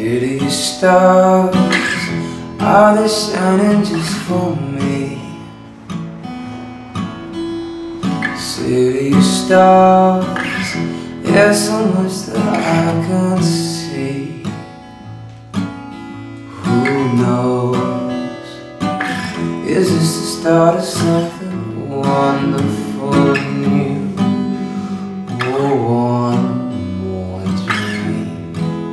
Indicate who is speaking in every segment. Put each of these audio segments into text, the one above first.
Speaker 1: City stars, are they shining just for me? City stars, there's so much that I can't see. Who knows? Is this the start of something wonderful and new? Or one more dream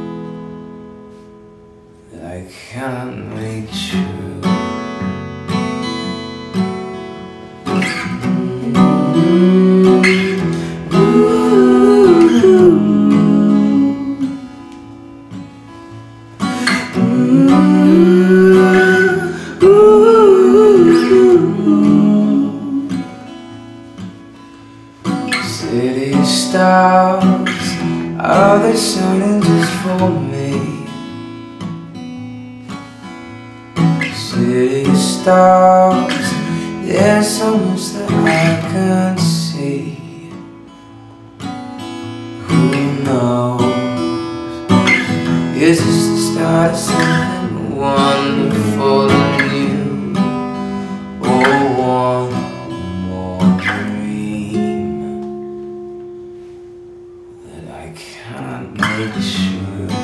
Speaker 1: that I can't make true? City stars, are they shining just for me? City stars, there's so much that I can't see. Who knows? Is this the start of something wonderful and new? Or one more dream that I can't make sure?